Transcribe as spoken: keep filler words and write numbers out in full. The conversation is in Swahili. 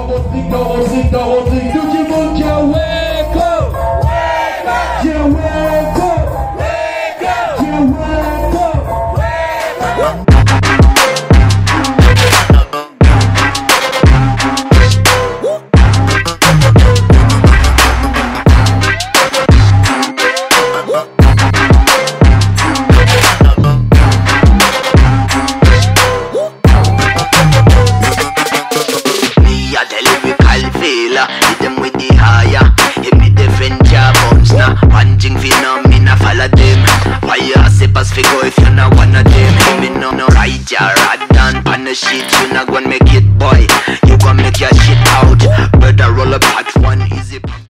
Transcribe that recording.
Rodrigues, dans Rodrigues, dans Rodrigues. Tout le monde qui a wake-up, qui a wake-up, qui a wake-up. If you're not one of them, me no no right ya, right down on the shit, you not gonna make it, boy. You gonna make your shit.